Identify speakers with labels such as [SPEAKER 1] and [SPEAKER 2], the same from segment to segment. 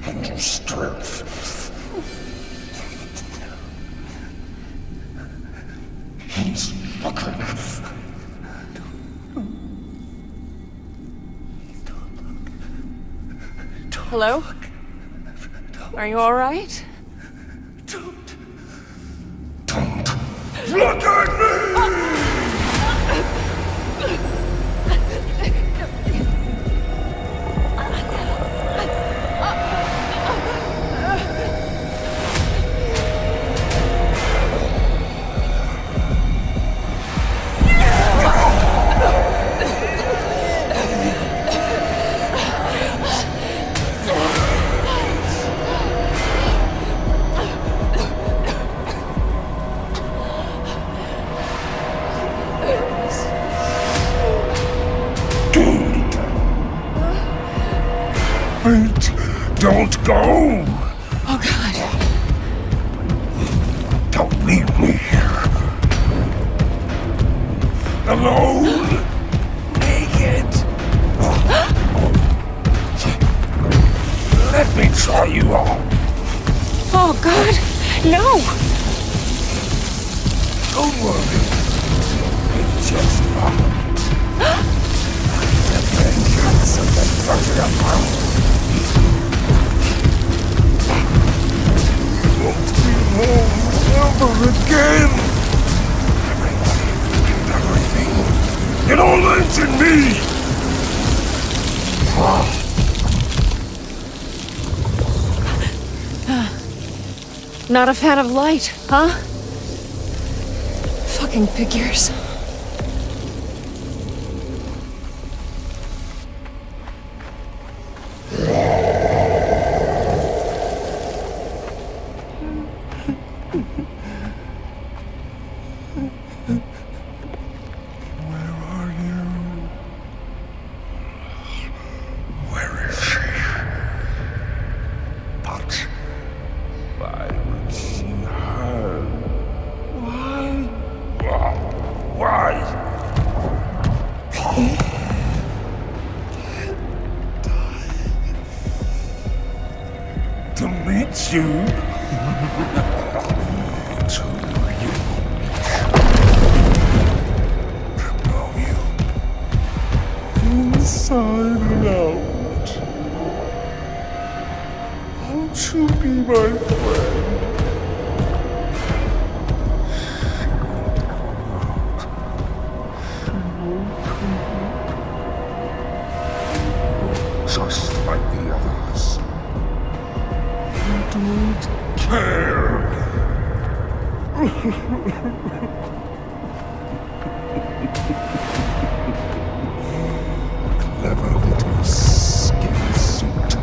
[SPEAKER 1] and your strength. He's looking.
[SPEAKER 2] Hello? Are you all right?
[SPEAKER 1] Don't look at me! Don't go!
[SPEAKER 2] Oh, God.
[SPEAKER 1] Don't leave me here. Alone. Naked. Let me try you on.
[SPEAKER 2] Oh, God. No!
[SPEAKER 1] Don't worry. It's just fun. The vengeance of the treasure amount. Never again! Everybody, everything, it all ends in me!
[SPEAKER 2] Not a fan of light, huh? Fucking figures.
[SPEAKER 1] To meet you. To know you. Inside and out. Won't you be my friend? Just like the others. Don't care. Clever little skin suit.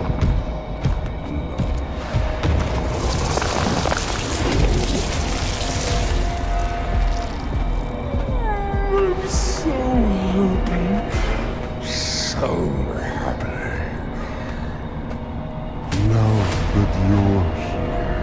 [SPEAKER 1] I'm so happy. So happy. Now that you're here.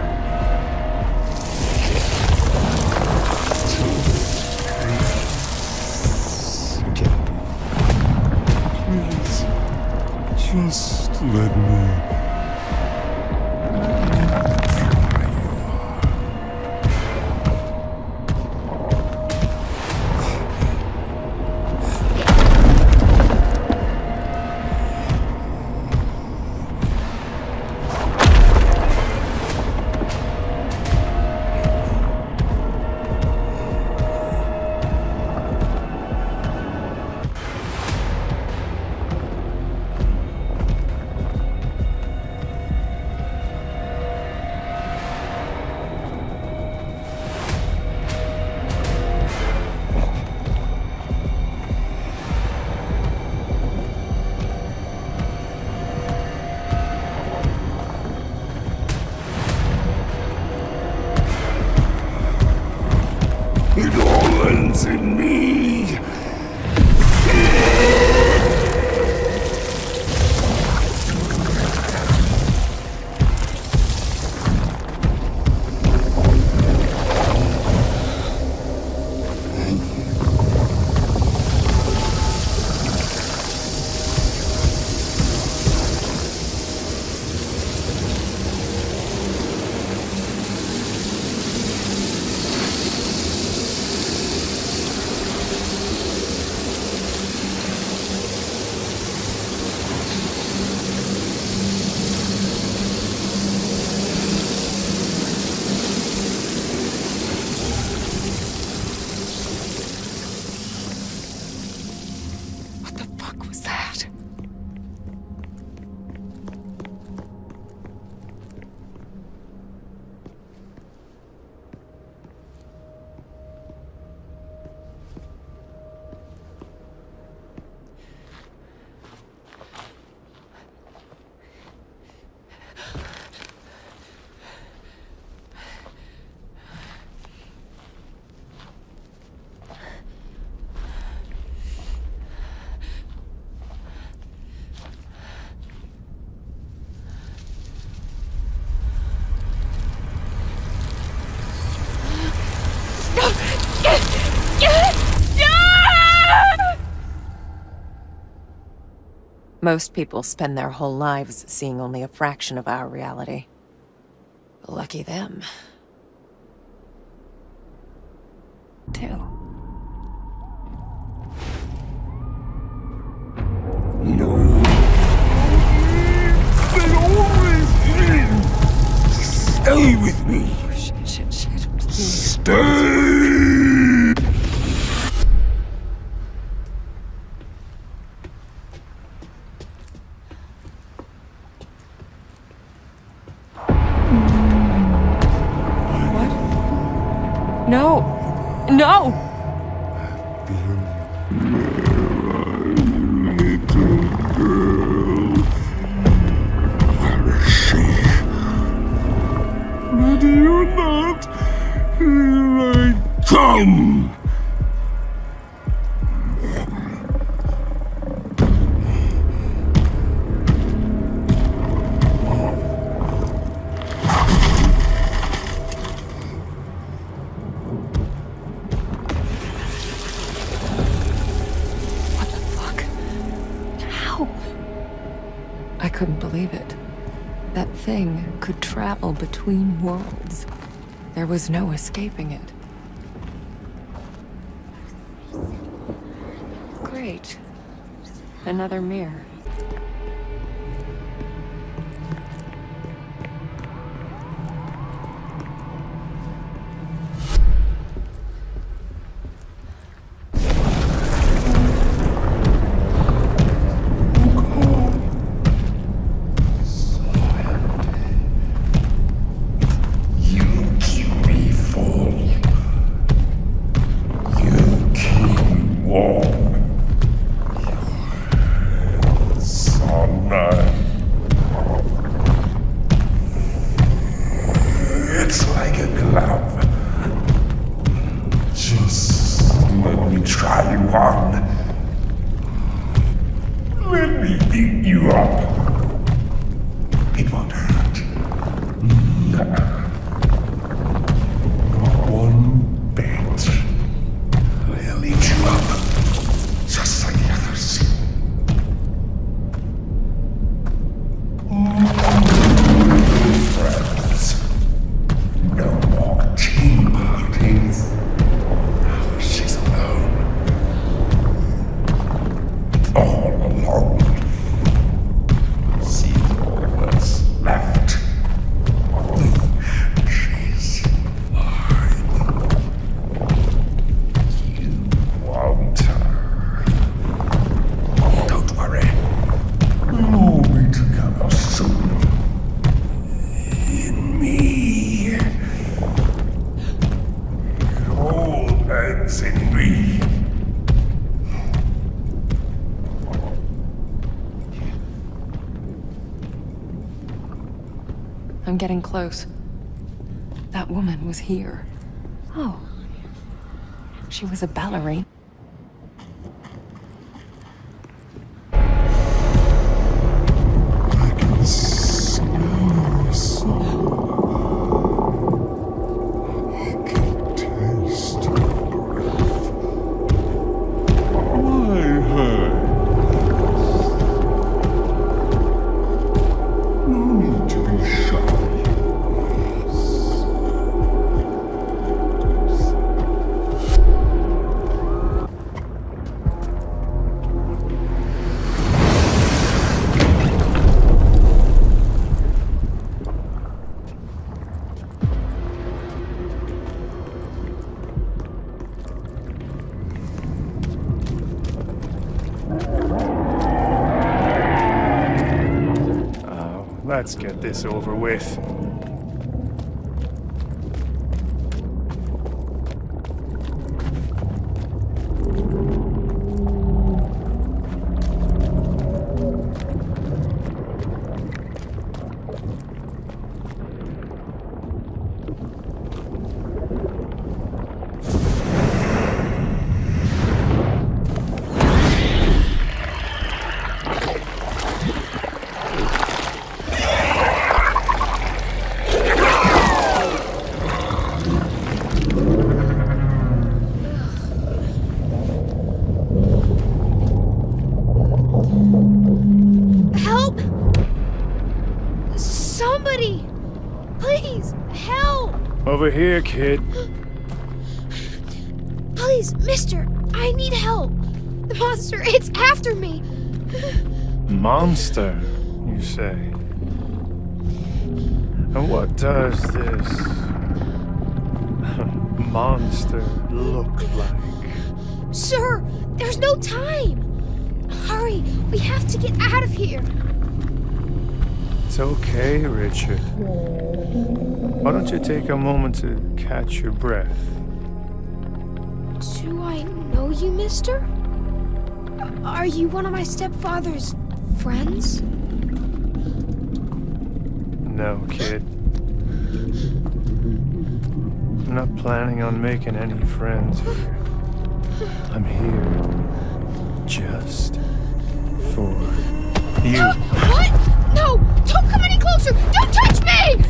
[SPEAKER 1] Please, just let me.
[SPEAKER 2] Most people spend their whole lives seeing only a fraction of our reality. Lucky them. Too.
[SPEAKER 1] No. They always win. Stay with me.
[SPEAKER 2] Shit, please.
[SPEAKER 1] Stay.
[SPEAKER 2] No! No!
[SPEAKER 1] Where is she? Ready or not, here I come!
[SPEAKER 2] I couldn't believe it. That thing could travel between worlds. There was no escaping it. Great. Another mirror.
[SPEAKER 1] It's like a glove. Just let me try you on. Let me beat you up. It won't hurt. Not one bit. I'll eat you up, just like the others. Friends, no more tea parties. Now she's alone. All alone. See all that's left. She's mine. You want her. Don't worry. We'll all be together soon. In me. It all ends in me.
[SPEAKER 2] I'm getting close. That woman was here. Oh. She was a ballerina.
[SPEAKER 1] I can smell your soul. I can taste your breath. Why hide? No need to be shy.
[SPEAKER 3] Let's get this over with.
[SPEAKER 4] Somebody! Please, help!
[SPEAKER 3] Over here, kid.
[SPEAKER 4] Please, mister, I need help. The monster, it's after me.
[SPEAKER 3] Monster, you say? And what does this monster look like?
[SPEAKER 4] Sir, there's no time. Hurry, we have to get out of here.
[SPEAKER 3] It's okay, Richard. Why don't you take a moment to catch your breath?
[SPEAKER 4] Do I know you, mister? Are you one of my stepfather's friends?
[SPEAKER 3] No, kid. I'm not planning on making any friends here. I'm here just for you.
[SPEAKER 4] What? No! Don't come any closer! Don't touch me!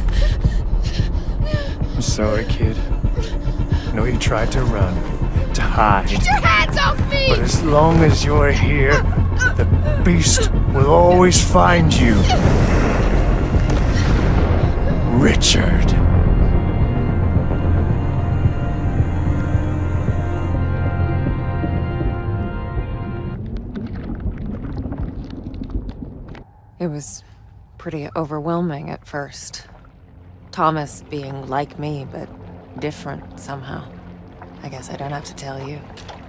[SPEAKER 3] I'm sorry, kid. I know you tried to run, to hide.
[SPEAKER 4] Get your hands off me!
[SPEAKER 3] But as long as you're here, the beast will always find you. Richard.
[SPEAKER 2] It was pretty overwhelming at first. Thomas being like me, but different somehow. I guess I don't have to tell you.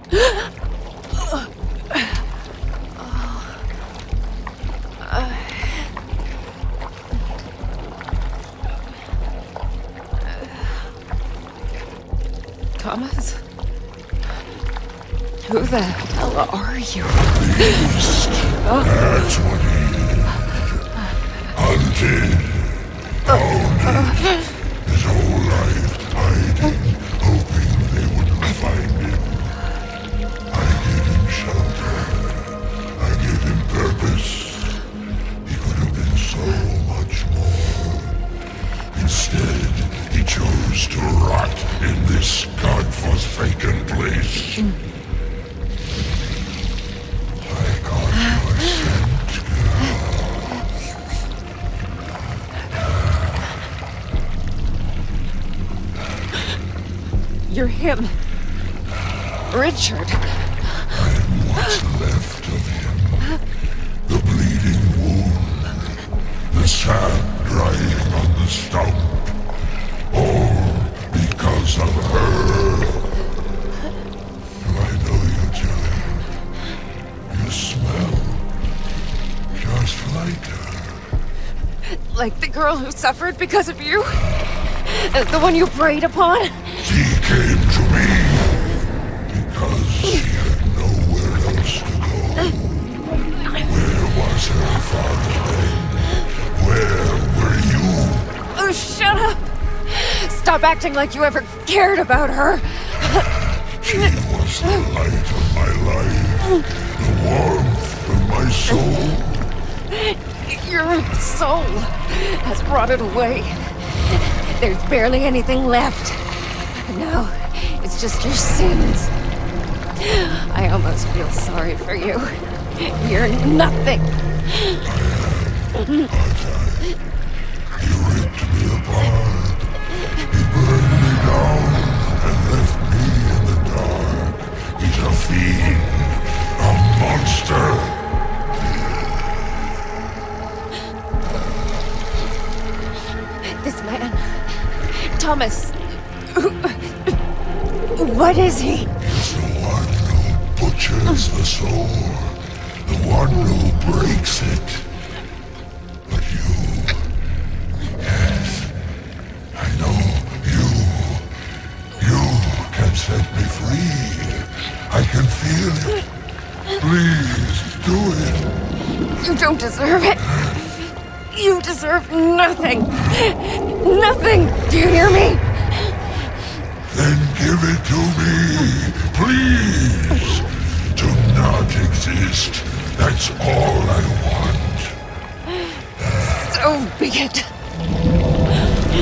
[SPEAKER 2] Thomas? Who the hell are you?
[SPEAKER 1] That's what he hunted, bound his whole life, hiding, hoping they wouldn't find him. I gave him shelter. I gave him purpose. He could have been so much more. Instead, he chose to rot in this godforsaken place. I got your scent, girl.
[SPEAKER 2] You're him. Richard.
[SPEAKER 1] I'm what's left of him. The bleeding wound. The sap drying on the stump. All because of her. Do I know you, Julie? You smell just like her.
[SPEAKER 2] Like the girl who suffered because of you? The one you preyed upon?
[SPEAKER 1] She came to me because she had nowhere else to go. Where was her father then? Where were you?
[SPEAKER 2] Oh, shut up! Stop acting like you ever cared about her.
[SPEAKER 1] She was the light of my life, the warmth of my soul.
[SPEAKER 2] Your soul has rotted away. There's barely anything left. Now, it's just your sins. I almost feel sorry for you. You're nothing.
[SPEAKER 1] He ripped me apart. He burned me down and left me in the dark. He's a fiend, a monster.
[SPEAKER 2] This man, Thomas, what is he?
[SPEAKER 1] He's the one who butchers the soul, the one who breaks it. But you, yes, I know you can set me free. I can feel it. Please, do it.
[SPEAKER 2] You don't deserve it. You deserve nothing. Nothing. Do you hear me?
[SPEAKER 1] Then give it to me, please. To not exist, that's all I want.
[SPEAKER 2] So be it.
[SPEAKER 1] Do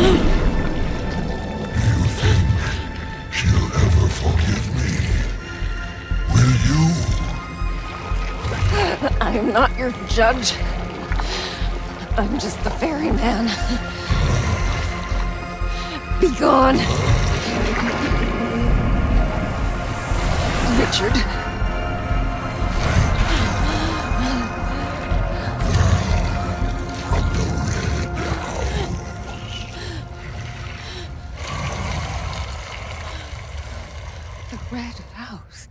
[SPEAKER 1] you think she'll ever forgive me? Will you?
[SPEAKER 2] I am not your judge. I'm just the ferryman. Be gone. Richard. The Red House.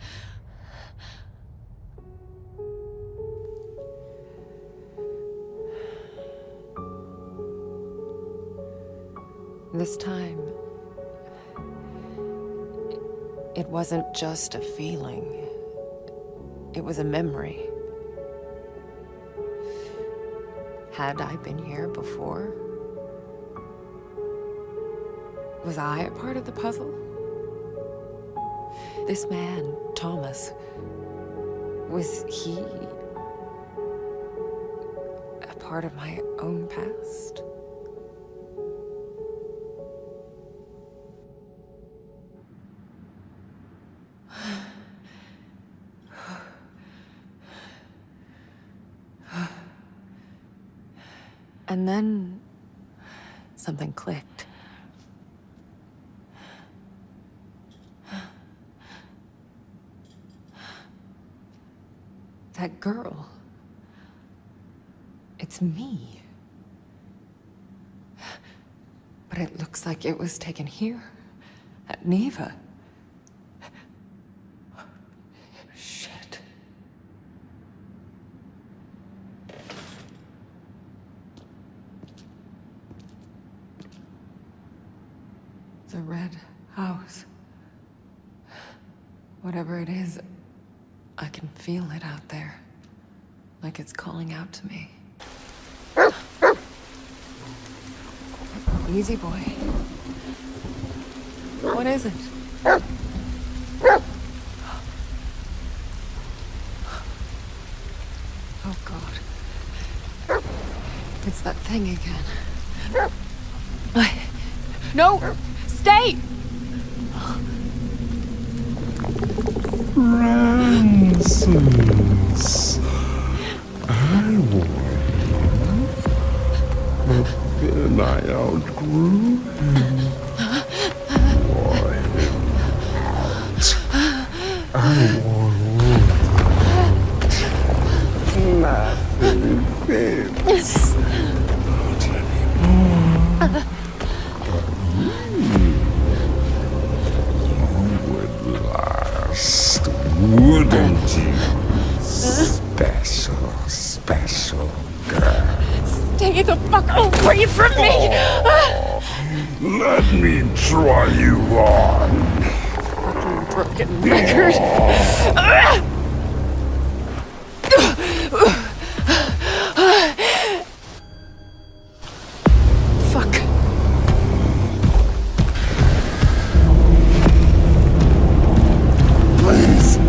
[SPEAKER 2] This time, it wasn't just a feeling. It was a memory. Had I been here before? Was I a part of the puzzle? This man, Thomas, was he a part of my own past? And then something clicked. That girl. It's me. But it looks like it was taken here, at Niwa. Shit. The Red House. Whatever it is, I can feel it out there. Like it's calling out to me. Easy, boy. What is it? Oh, God. It's that thing again. No! Stay!
[SPEAKER 1] Francis, I warned you, but then I outgrew him. Wore him out. I wore nothing fits. Not anymore. Would last, wouldn't you? Special girl.
[SPEAKER 2] Stay the fuck away from me!
[SPEAKER 1] Let me try you on.
[SPEAKER 2] Fucking broken record. Fuck.
[SPEAKER 1] Please.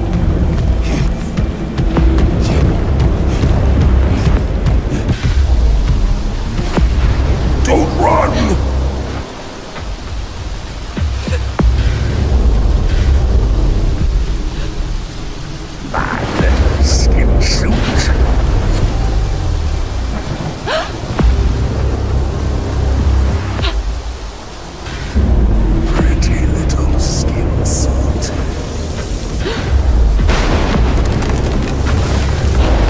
[SPEAKER 1] Don't run! My skin suit. Pretty little skin suit.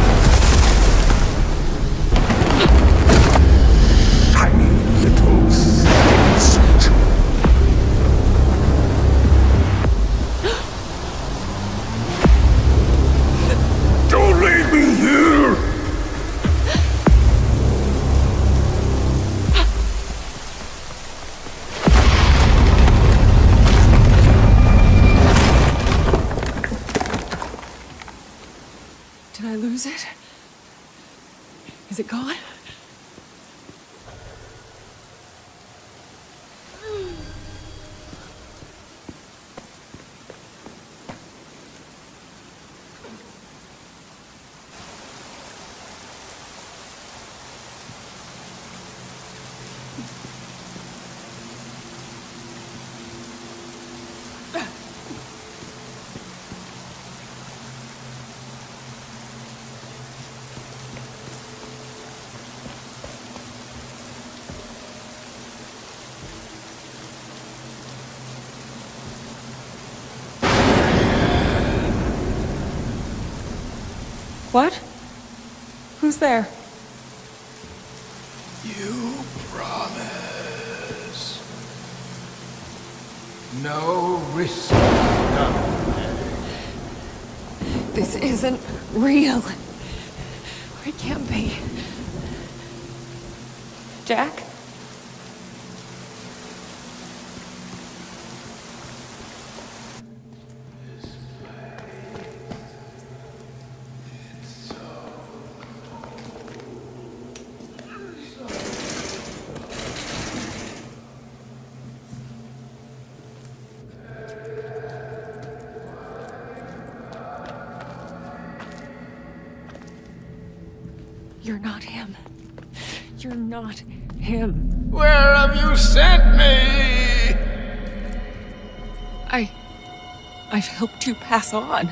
[SPEAKER 1] Tiny little
[SPEAKER 2] What? Who's there?
[SPEAKER 1] You promise. No risk.
[SPEAKER 2] This isn't real. It can't be. Jack? You're not him. You're not him.
[SPEAKER 1] Where have you sent me?
[SPEAKER 2] I've helped you pass on.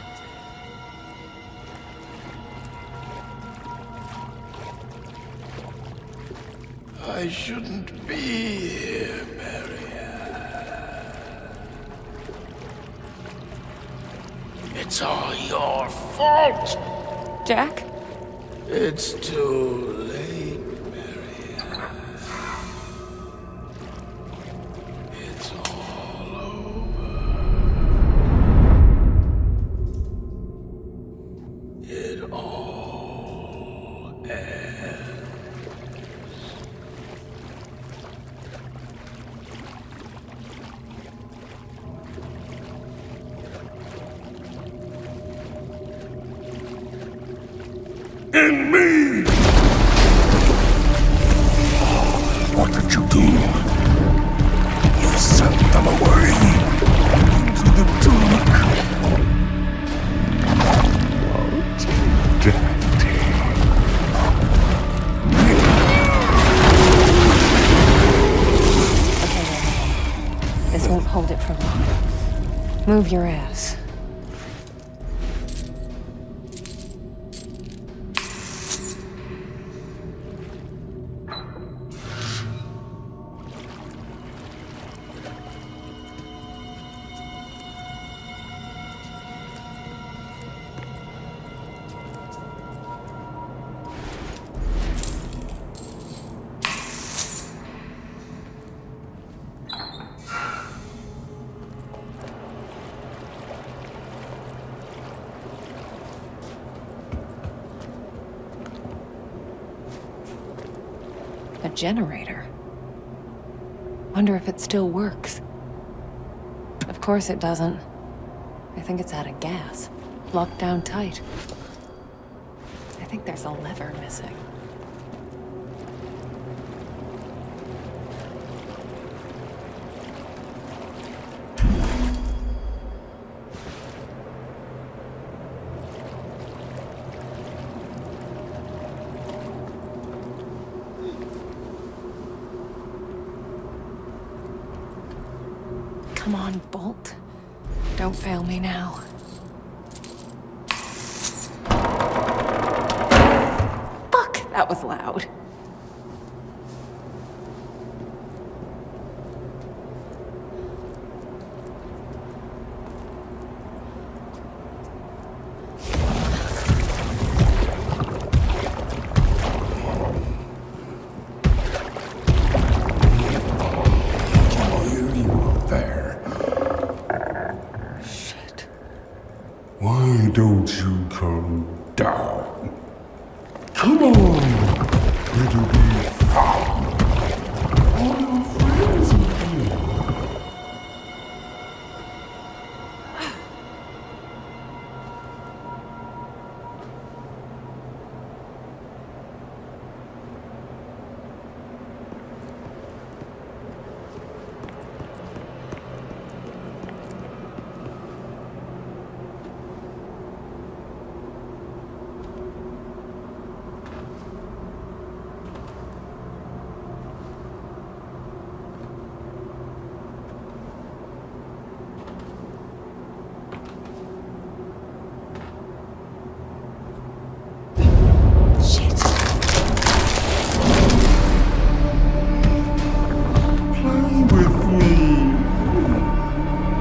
[SPEAKER 1] I shouldn't be here, Marianne. It's all your fault.
[SPEAKER 2] Jack?
[SPEAKER 1] It's too late, Marianne. It's all over. It all ends. In me! What did you do? You sent them away into the dark.
[SPEAKER 2] Okay, this won't hold it for long. Move your ass. A generator. Wonder if it still works. Of course it doesn't. I think it's out of gas. Locked down tight. I think there's a lever missing. Come on, Bolt. Don't fail me now. Fuck, that was loud.
[SPEAKER 1] Why don't you come down? Come on! It'll be fun! All your friends are here.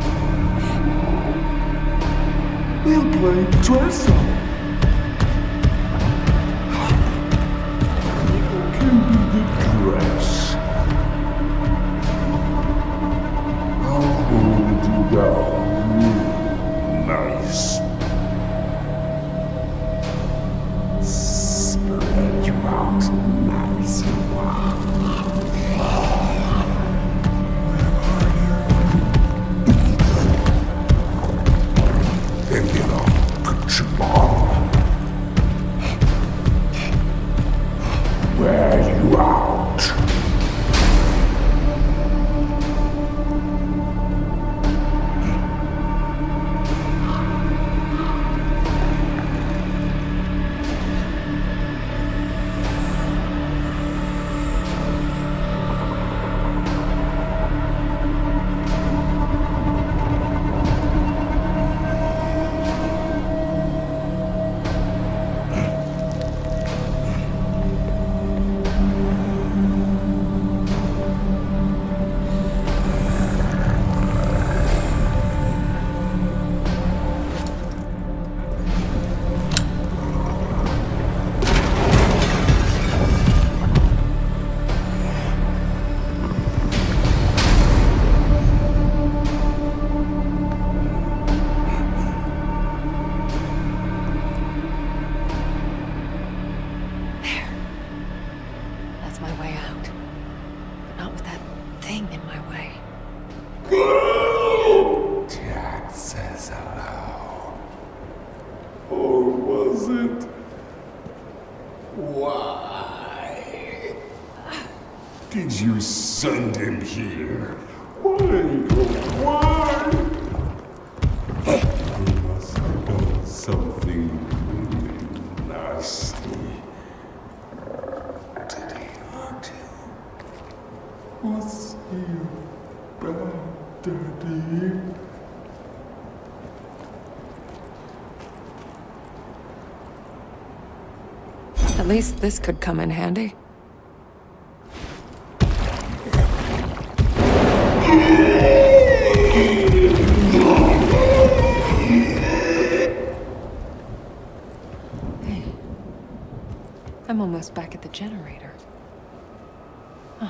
[SPEAKER 1] Dress up.
[SPEAKER 2] thing in my way.
[SPEAKER 1] Jack says hello. Or was it? Why? Did you send him here? Why? You must have done something really nasty. Did he hurt you? Was he a bad daddy?
[SPEAKER 2] At least this could come in handy. Hey, I'm almost back at the generator. Huh.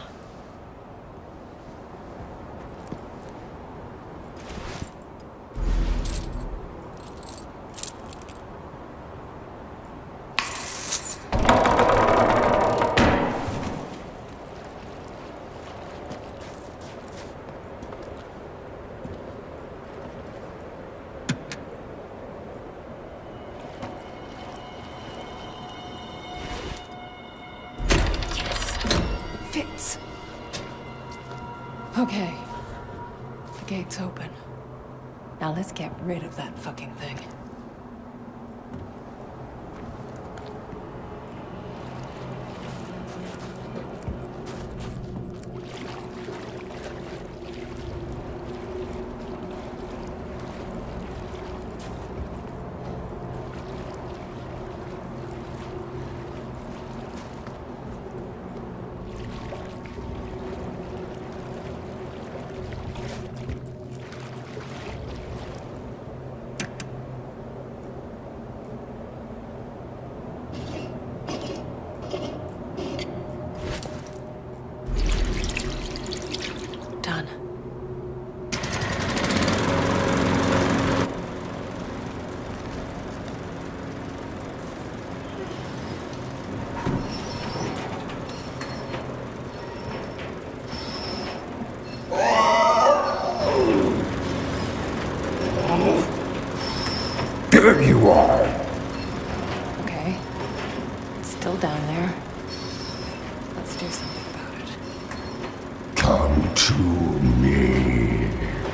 [SPEAKER 2] Fits. Okay. The gate's open. Now let's get rid of that fucking thing. Done.
[SPEAKER 1] There you are.
[SPEAKER 2] Okay. It's still down there. Let's do something about it.
[SPEAKER 1] Come to me.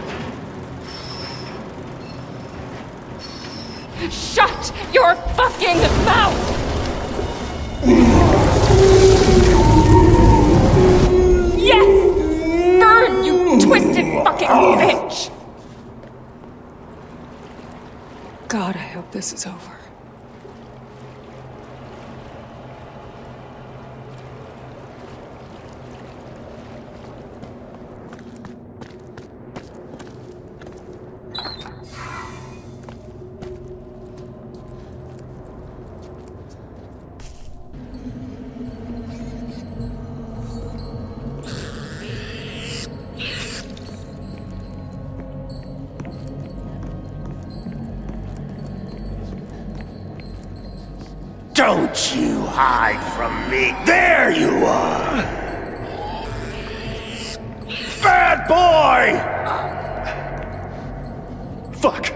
[SPEAKER 2] Shut your fucking mouth! Yes! Burn, you twisted fucking bitch! God, I hope this is over.
[SPEAKER 1] Don't you hide from me. There you are. Bad boy! Fuck.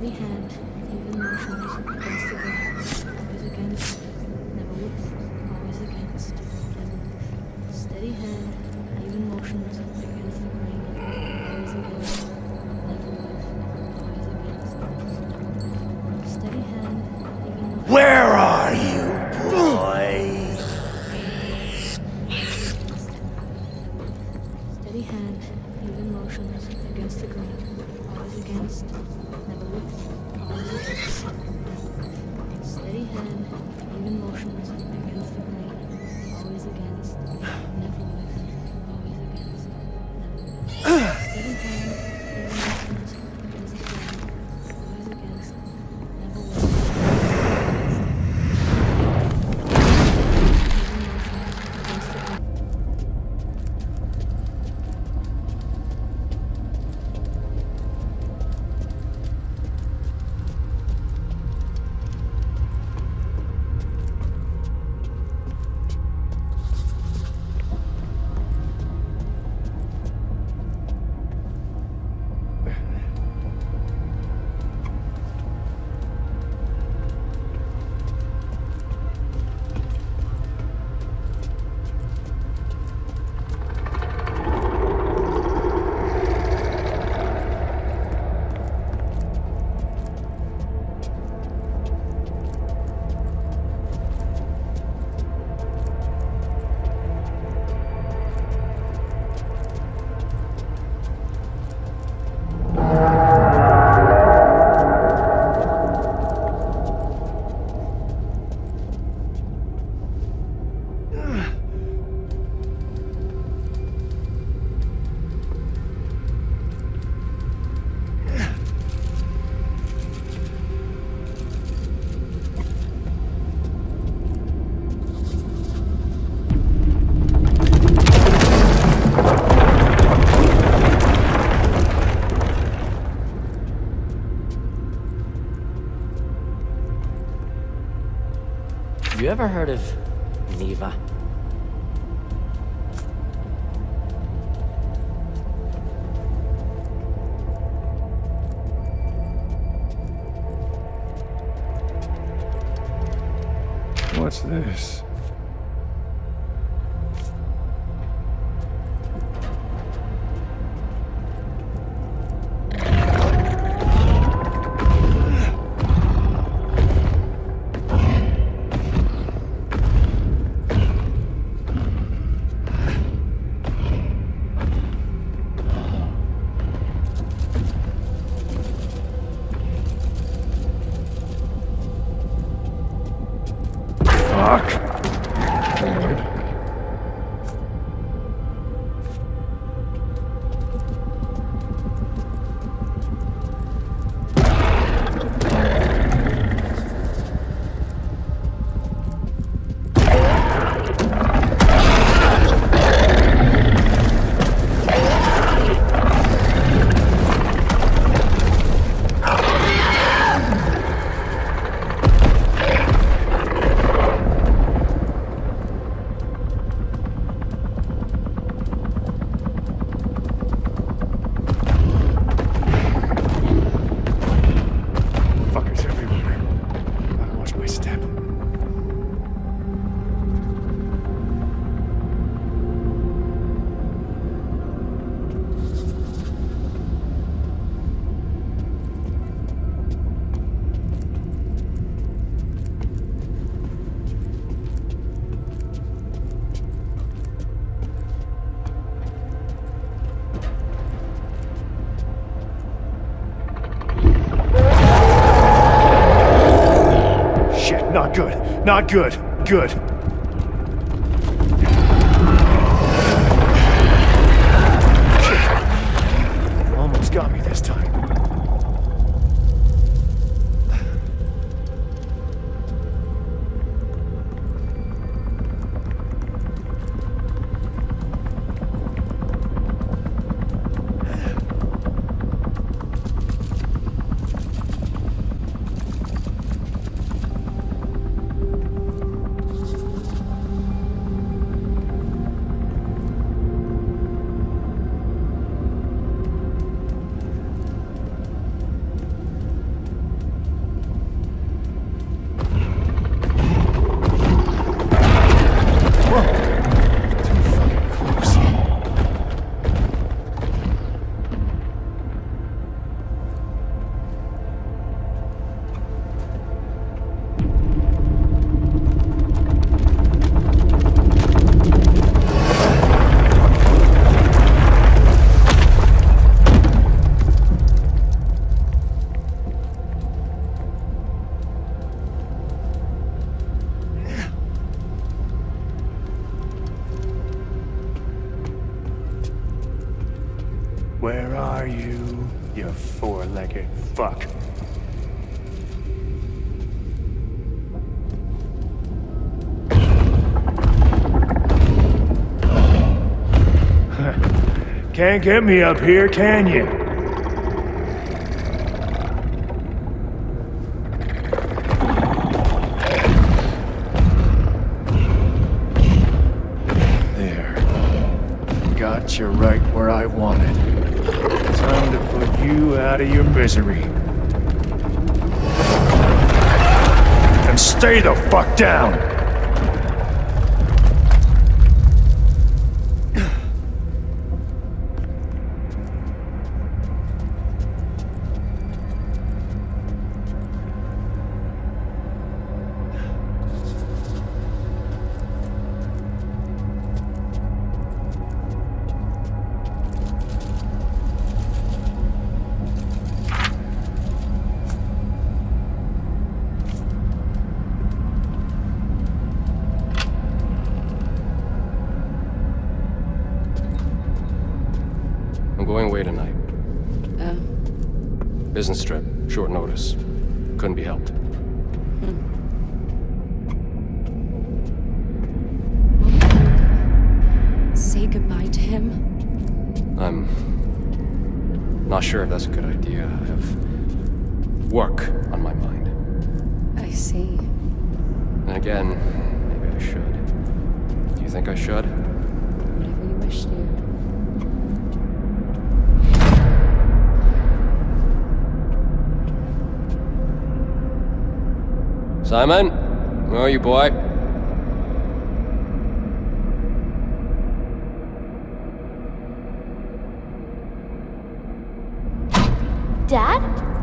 [SPEAKER 5] Steady hand, even motions against the grain. Always against, never with. Always against, never with. Steady hand, even motions against the grain. Always against, never with. Always against, never with. Steady hand, even motions.
[SPEAKER 6] Where are you, boy?
[SPEAKER 5] Steady hand, even motions against the grain. Always against, never with. Always against, never with. Steady hand, even motions against the grain. Always against, never with. Always against, never with. Steady hand, even motions against the grain. Always against, never with.
[SPEAKER 6] Have you ever heard of Niwa?
[SPEAKER 3] What's this? Fuck! Fuckers everywhere. Gotta watch my step. Shit, not good. Not good. Good. Shit. Almost got me this time. are you, you four-legged fuck? Can't get me up here, can you? There. Got you right where I wanted. Time to put you out of your misery. And stay the fuck down!
[SPEAKER 7] I'm going away tonight.
[SPEAKER 2] Oh.
[SPEAKER 7] Business trip, short notice. Couldn't be helped.
[SPEAKER 2] Say goodbye to him?
[SPEAKER 7] I'm not sure if that's a good idea. I have work on my mind.
[SPEAKER 2] I see.
[SPEAKER 7] And again, maybe I should. Do you think I should?
[SPEAKER 2] Whatever you wish, dear.
[SPEAKER 7] Simon? Where are you, boy?
[SPEAKER 5] Dad?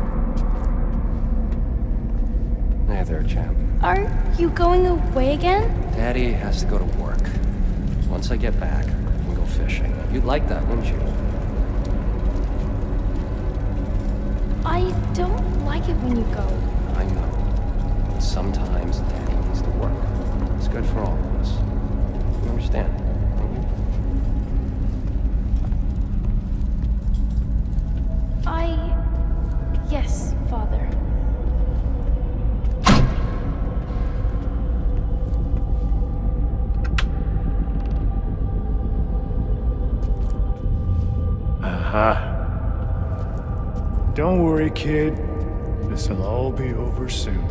[SPEAKER 7] Hey there, champ.
[SPEAKER 5] Are you going away again?
[SPEAKER 7] Daddy has to go to work. Once I get back, we can go fishing. You'd like that, wouldn't you?
[SPEAKER 5] I don't like it when you go.
[SPEAKER 7] I know. Sometimes Daddy needs to work. It's good for all of us. You understand, don't you?
[SPEAKER 5] Yes, Father.
[SPEAKER 3] Don't worry, kid. This'll all be over soon.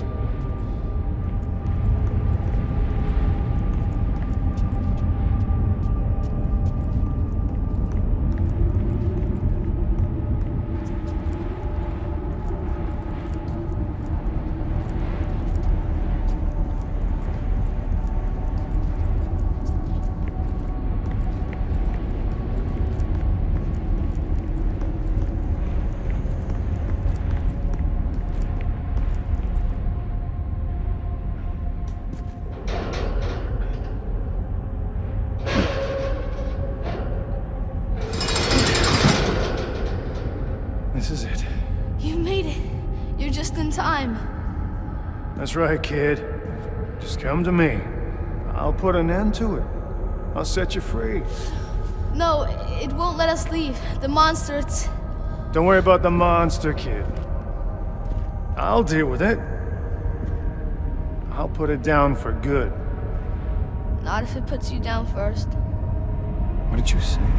[SPEAKER 3] This is it.
[SPEAKER 4] You made it. You're just in time.
[SPEAKER 3] That's right, kid. Just come to me. I'll put an end to it. I'll set you free.
[SPEAKER 4] No, it won't let us leave. The monster, it's...
[SPEAKER 3] Don't worry about the monster, kid. I'll deal with it. I'll put it down for good.
[SPEAKER 4] Not if it puts you down first.
[SPEAKER 3] What did you say?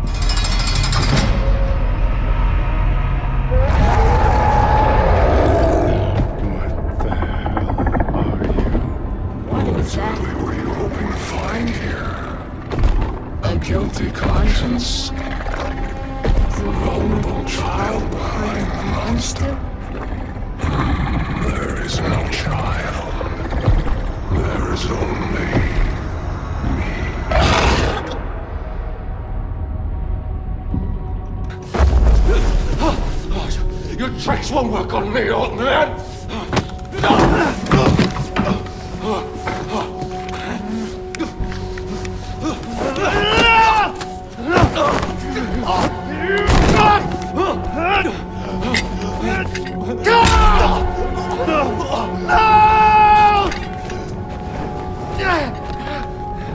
[SPEAKER 3] What the hell are you?
[SPEAKER 5] What is that?
[SPEAKER 1] What were you hoping to find here? A guilty conscience?
[SPEAKER 5] Is a vulnerable child behind the monster?
[SPEAKER 1] There is no child. There is only
[SPEAKER 7] Your tricks won't work on me, old man!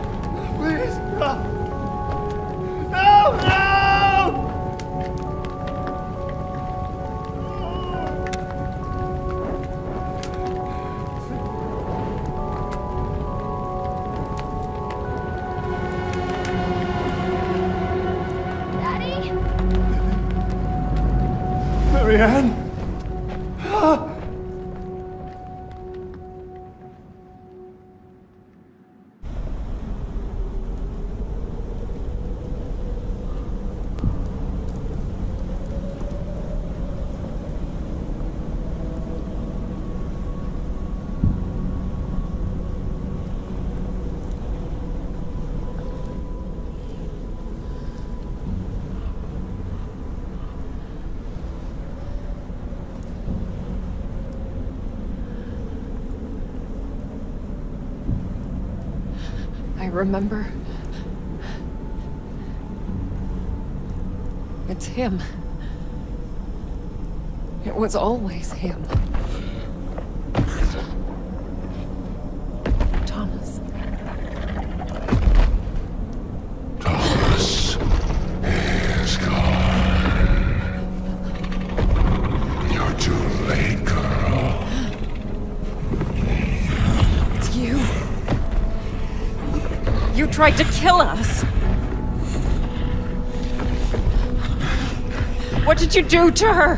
[SPEAKER 3] Please, no! No, no! Marianne?
[SPEAKER 2] I remember. It's him. It was always him. Thomas.
[SPEAKER 1] Thomas is gone. You're too late, girl.
[SPEAKER 2] It's you. You tried to kill us. What did you do to her?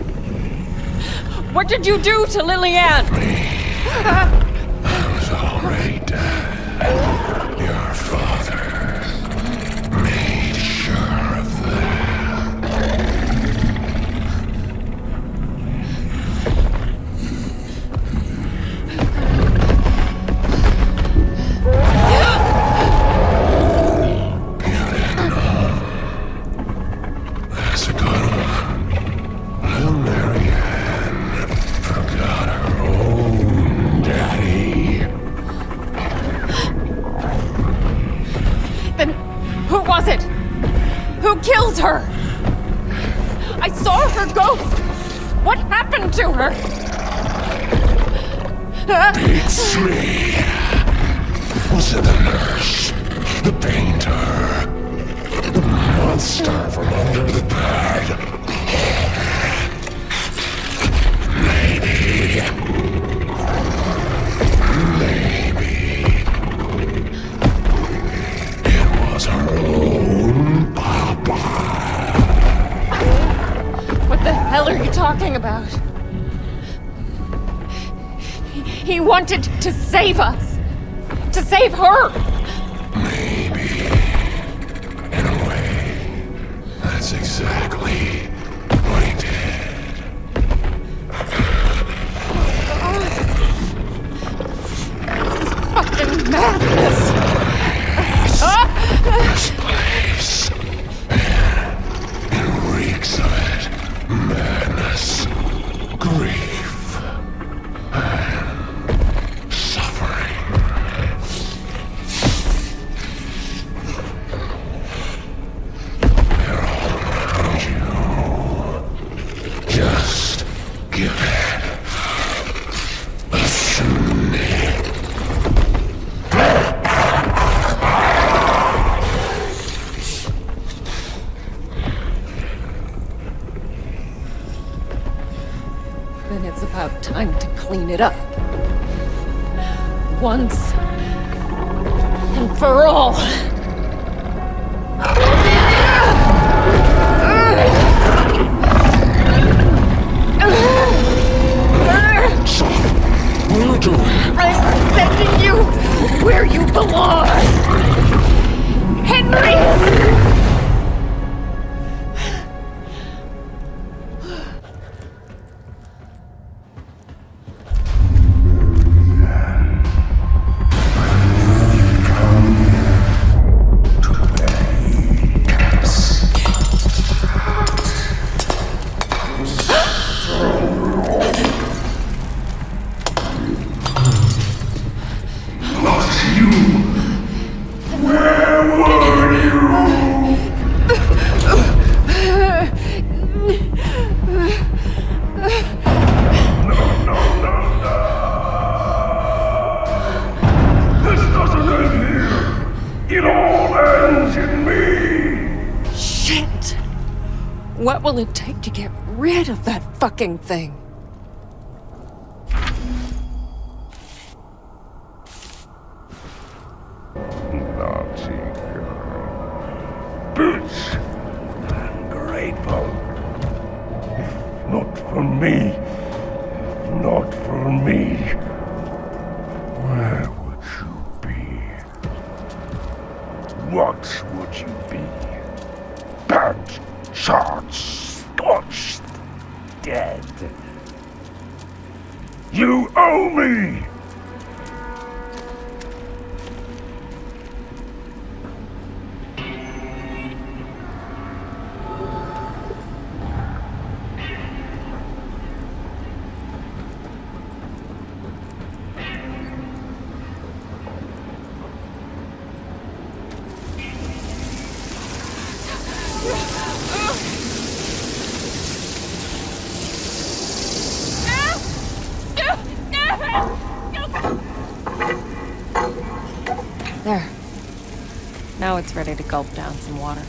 [SPEAKER 2] What did you do to Lillian?
[SPEAKER 1] I was already dead. Your father made sure of that. You didn't know. That's a good one. Little Marianne forgot her own daddy.
[SPEAKER 2] Then who was it? Who killed her? I saw her ghost. What happened to her?
[SPEAKER 1] It's me. Was it the nurse? The painter? The monster from under the bed? Maybe. It was her own papa.
[SPEAKER 2] What the hell are you talking about? He wanted to save us. To save her.
[SPEAKER 1] Maybe. In a way, that's exactly what he did.
[SPEAKER 2] Fucking madness.
[SPEAKER 1] This place. It reeks of it. Madness. Grief. And suffering. They're all around you. Just give it a sniff.
[SPEAKER 2] Then it's about time to clean it up. Once and for all.
[SPEAKER 1] What are you doing?
[SPEAKER 2] I'm sending you where you belong. Henry! What will it take to get rid of that fucking thing?
[SPEAKER 1] Naughty girl. Boots. Ungrateful. Not for me. Not for me. Where would you be? What would you be? Burnt, charred, scorched, dead. You owe me!
[SPEAKER 2] There. Now it's ready to gulp down some water.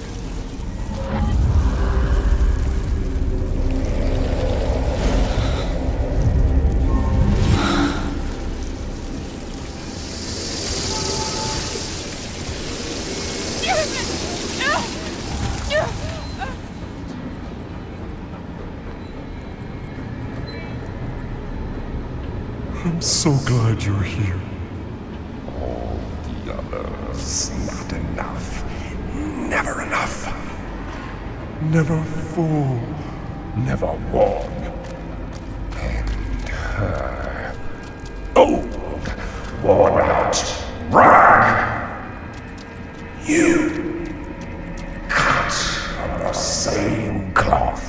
[SPEAKER 1] I'm so glad you're here. All the others, not enough. Never enough. Never full. Never warm. And her. Old. Worn out. Rag. You. Cut from the same cloth.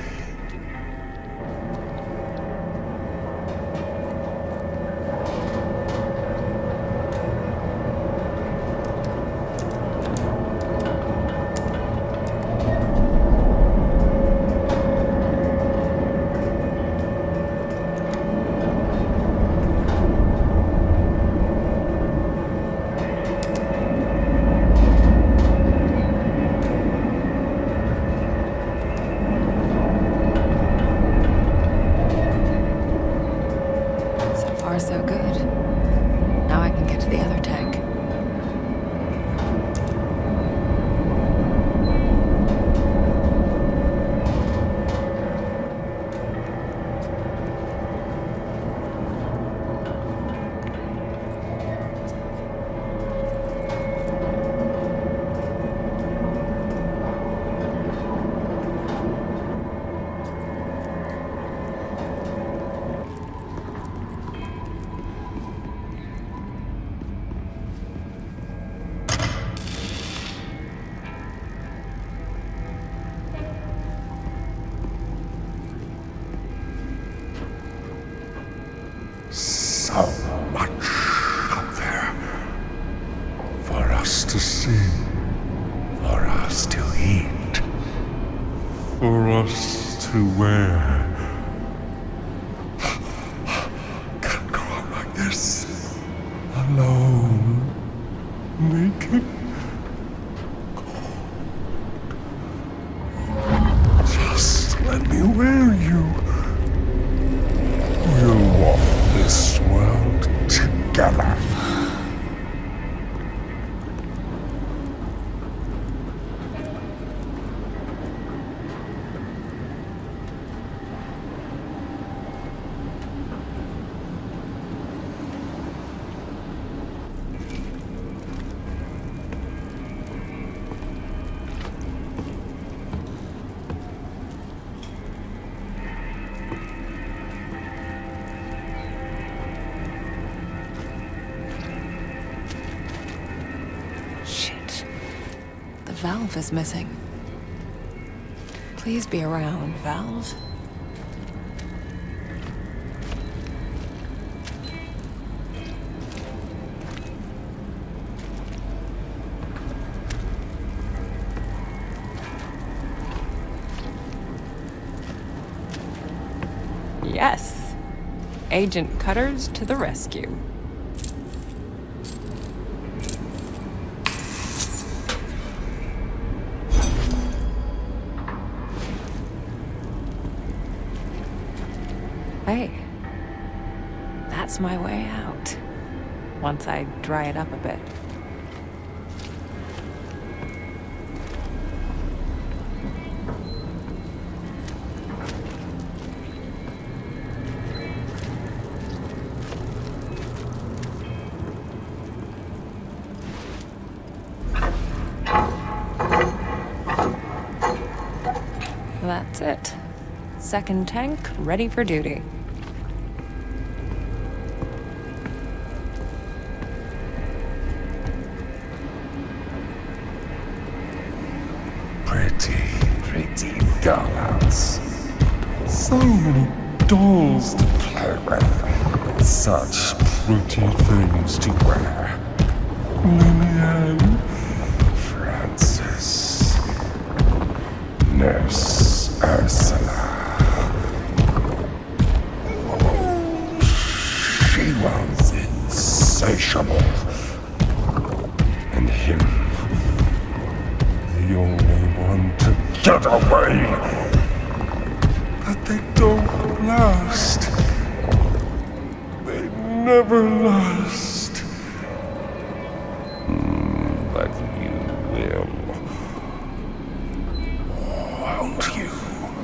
[SPEAKER 2] So good. Now I can get to the other tank.
[SPEAKER 1] So much out there for us to see, for us to eat, for us to wear. Can't go out like this, alone, naked. Just let me wear you. We'll walk this world together.
[SPEAKER 2] The valve is missing. Please be around, valve. Yes. Agent Cutters to the rescue. Hey, that's my way out, once I dry it up a bit. That's it. Second tank, ready for duty.
[SPEAKER 1] Pretty dollhouse. So many dolls to play with. Such pretty things to wear. Marianne, Francis, Nurse Ursula. She was insatiable. And him, the only one to get away. But they don't last. They never last. But you will. Won't you?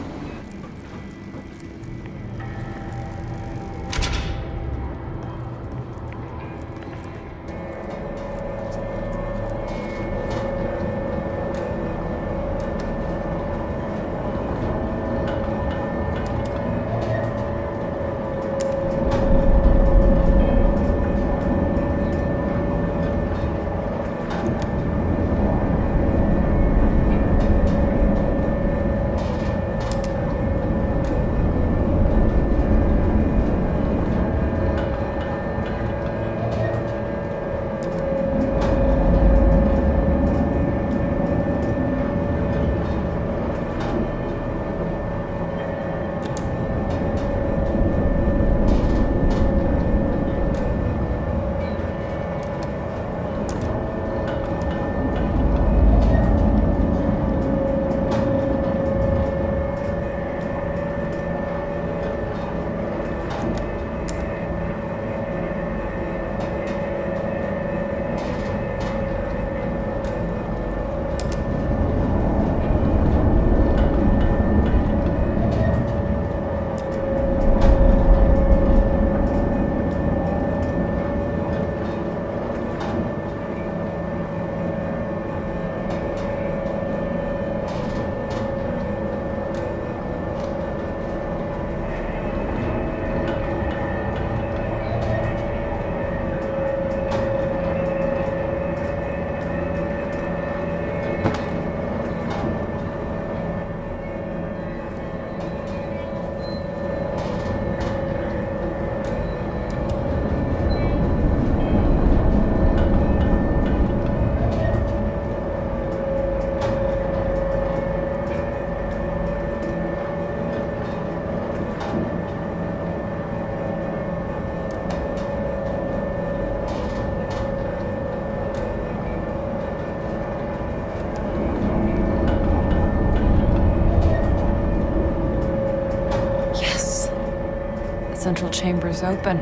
[SPEAKER 2] Central chamber's open.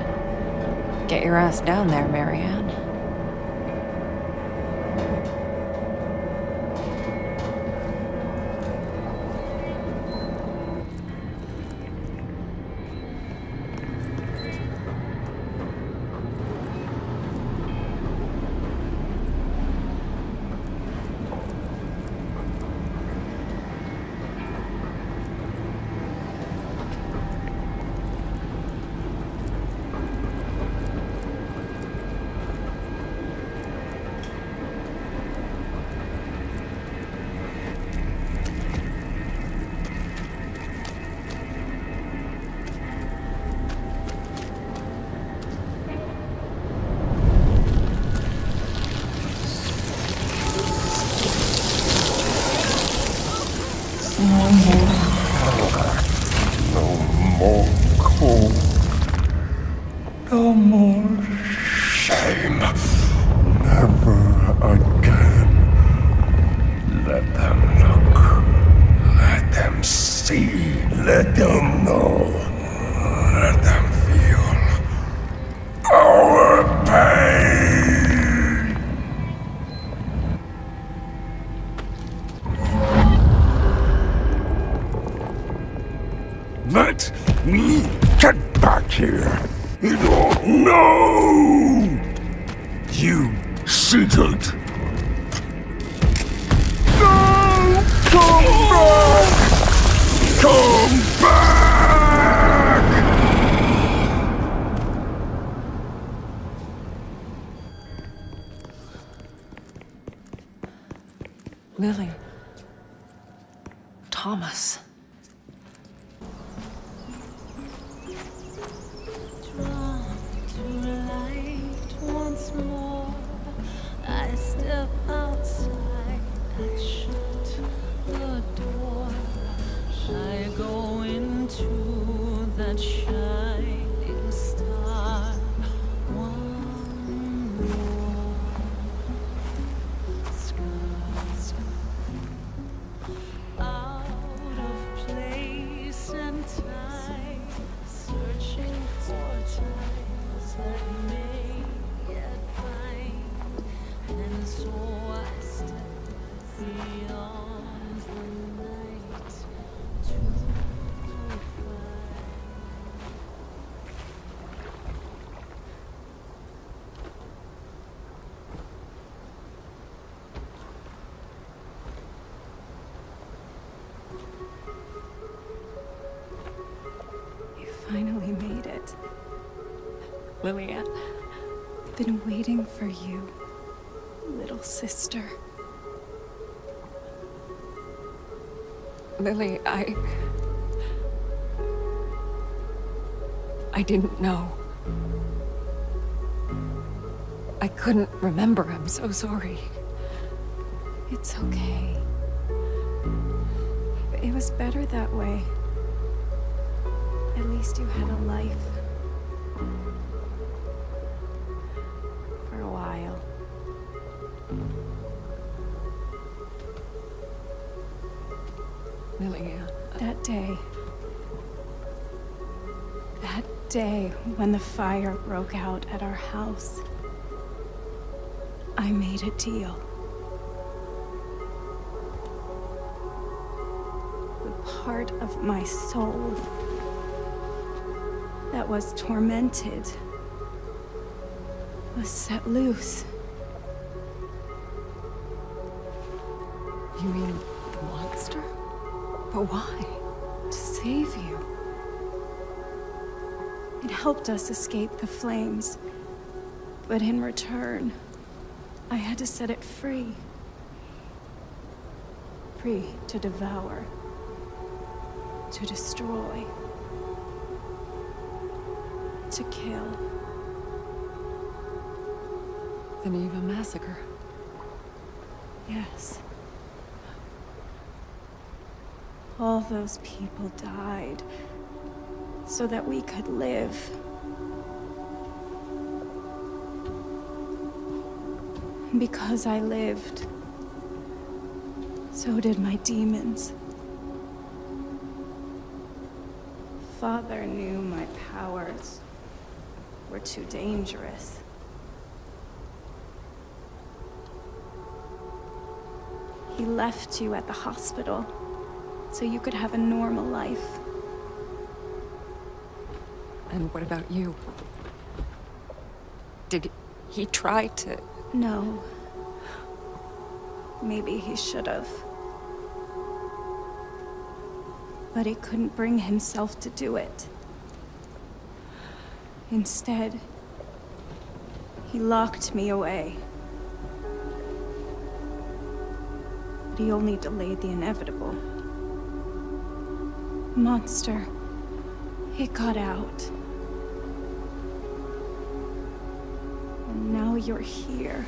[SPEAKER 2] Get your ass down there, Marianne.
[SPEAKER 1] No more cold. No more shame. Never again. Let them look. Let them see. Let them know. Let them feel our pain. Let me get back here. You don't know. You cheated. No! Come back!
[SPEAKER 2] Lily. Thomas.
[SPEAKER 5] Drawn to light once more, I step outside, I shut the door, I go into that shining star. One more sky, out of place and time, searching for ties that may yet bind, and so I step beyond the night to find.
[SPEAKER 8] You finally made it.
[SPEAKER 2] Lillian.
[SPEAKER 8] Been waiting for you, little sister.
[SPEAKER 2] Lily, I didn't know. I couldn't remember. I'm so sorry.
[SPEAKER 8] It's okay. It was better that way. At least you had a life. For a while.
[SPEAKER 2] Lily,
[SPEAKER 8] That day when the fire broke out at our house, I made a deal. The part of my soul that was tormented was set loose.
[SPEAKER 2] you mean the monster? But why?
[SPEAKER 8] To save you. It helped us escape the flames, but in return, I had to set it free. Free to devour, to destroy, to kill.
[SPEAKER 2] The Niwa Massacre.
[SPEAKER 8] Yes. All those people died so that we could live. Because I lived, so did my demons. Father knew my powers were too dangerous. He left you at the hospital so you could have a normal life.
[SPEAKER 2] And what about you? Did he try to...
[SPEAKER 8] No. Maybe he should have. But he couldn't bring himself to do it. Instead, he locked me away. But he only delayed the inevitable. Monster, it got out. And now you're here.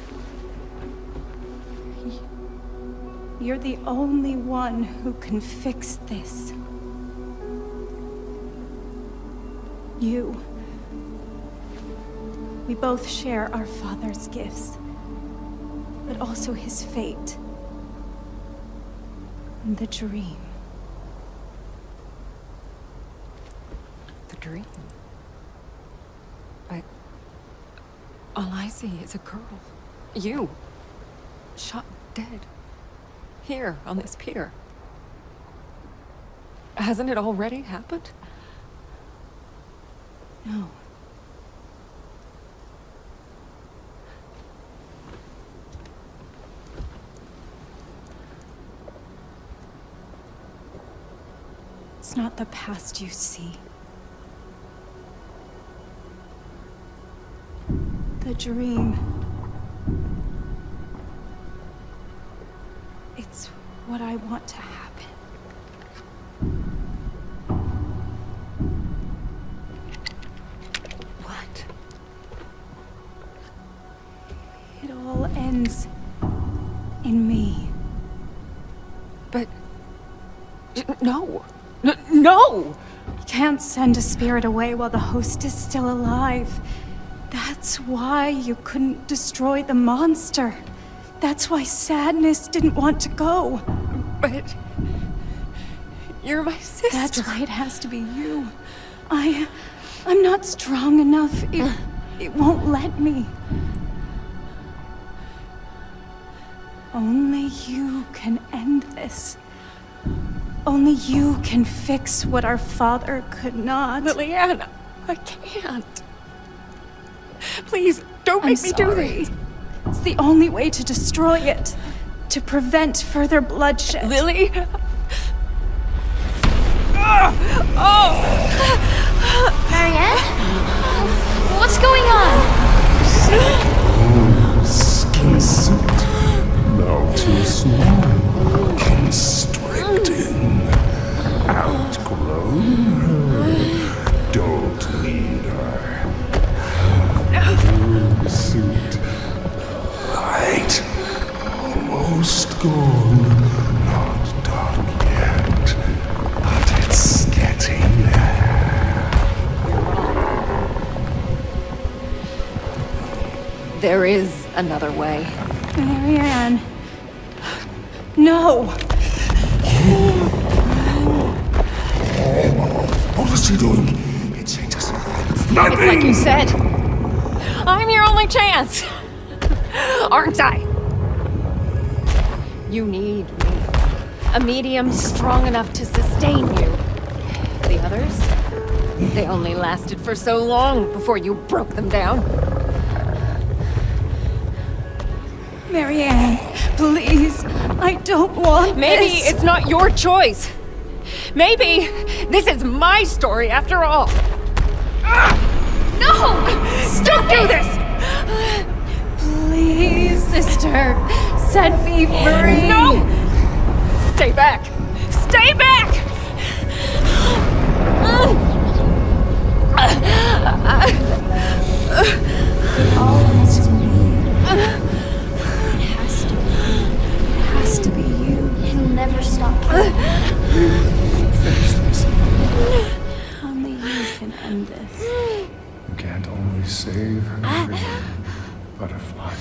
[SPEAKER 8] You're the only one who can fix this. You. We both share our father's gifts, but also his fate. And the dream.
[SPEAKER 2] The dream? All I see is a girl. You. Shot dead. Here, on this pier. Hasn't it already happened?
[SPEAKER 8] No. It's not the past you see. The dream. It's what I want to happen.
[SPEAKER 2] What?
[SPEAKER 8] It all ends in me.
[SPEAKER 2] But... No! No!
[SPEAKER 8] You can't send a spirit away while the host is still alive. That's why you couldn't destroy the monster. That's why Sadness didn't want to go.
[SPEAKER 2] But... You're my sister.
[SPEAKER 8] That's why it has to be you. I'm not strong enough. It won't let me. Only you can end this. Only you can fix what our father could not.
[SPEAKER 2] Marianne, I can't. Please, don't make me do this.
[SPEAKER 8] It's the only way to destroy it. To prevent further bloodshed.
[SPEAKER 2] Lily?
[SPEAKER 4] Marianne? What's going on?
[SPEAKER 1] Skin suit. Now too small. Constricting. Outgrown her. Don't need her. Suit. Light. Almost gone. Not dark yet. But it's getting there.
[SPEAKER 2] There is another way.
[SPEAKER 8] Marianne. No!
[SPEAKER 1] What is she doing? It changes nothing.
[SPEAKER 2] It's like you said. I'm your only chance. Aren't I? You need me. A medium strong enough to sustain you. The others? They only lasted for so long before you broke them down.
[SPEAKER 8] Marianne, please. I don't want
[SPEAKER 2] Maybe
[SPEAKER 8] this.
[SPEAKER 2] it's not your choice. Maybe this is my story after all. No! Don't do this!
[SPEAKER 8] Please, sister. Set me free.
[SPEAKER 2] No! Stay back! Stay back!
[SPEAKER 8] It all ends to me. It has to be. It has to be you.
[SPEAKER 4] He'll never stop.
[SPEAKER 3] Finish this.
[SPEAKER 8] Only you can end this.
[SPEAKER 3] You can't always save everyone, Butterfly.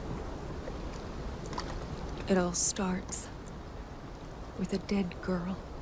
[SPEAKER 2] It all starts with a dead girl.